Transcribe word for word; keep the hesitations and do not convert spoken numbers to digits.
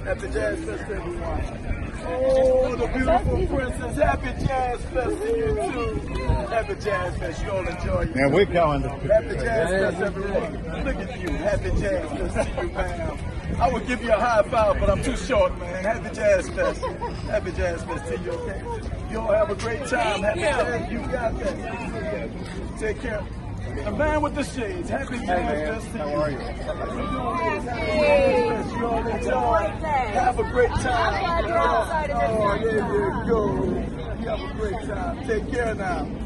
Happy Jazz Fest, everyone. Oh, the beautiful princess. Happy Jazz Fest to you, too. Happy Jazz Fest. You all enjoy it. Man, we're going to. Happy Jazz Fest, everyone. Look at you. Happy Jazz Fest to you, ma'am. I would give you a high five, but I'm too short, man. Happy Jazz Fest. Happy Jazz Fest to you, okay? You all have a great time. Happy Jazz. You got that. Take care. The man with the shades. Happy Jazz Fest to you. How are you? You all enjoy. Have a great time. Oh, there you go. You have a great time. Take care now.